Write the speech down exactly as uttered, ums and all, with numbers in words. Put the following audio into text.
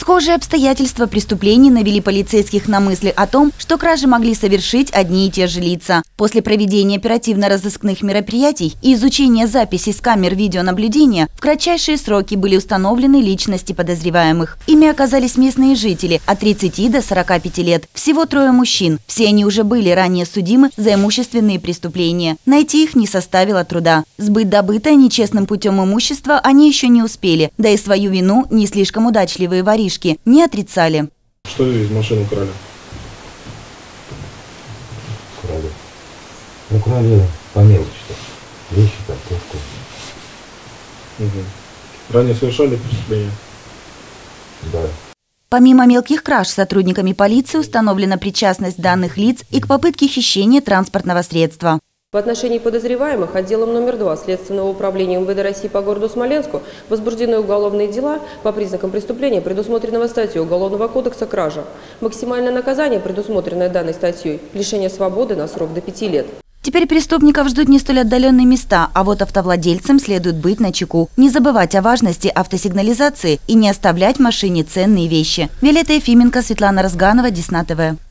Схожие обстоятельства преступлений навели полицейских на мысли о том, что кражи могли совершить одни и те же лица. После проведения оперативно-розыскных мероприятий и изучения записей с камер видеонаблюдения в кратчайшие сроки были установлены личности подозреваемых. Ими оказались местные жители от тридцати до сорока пяти лет. Всего трое мужчин. Все они уже были ранее судимы за имущественные преступления. Найти их не составило труда. Сбыть добытое нечестным путем имущество они еще не успели, да и свою вину не слишком удачливые воришки не отрицали. Что из машины украли? Украли. Украли по мелочи-то. Вещи, картошку. Угу. Ранее совершали преступления? Да. Помимо мелких краж, сотрудниками полиции установлена причастность данных лиц и к попытке хищения транспортного средства. В отношении подозреваемых отделом номер два Следственного управления МВД России по городу Смоленску возбуждены уголовные дела по признакам преступления, предусмотренного статьей Уголовного кодекса «Кража». Максимальное наказание, предусмотренное данной статьей – лишение свободы на срок до пяти лет. Теперь преступников ждут не столь отдаленные места, а вот автовладельцам следует быть начеку. Не забывать о важности автосигнализации и не оставлять в машине ценные вещи. Виолетта Ефименко, Светлана Разганова, Десна ТВ.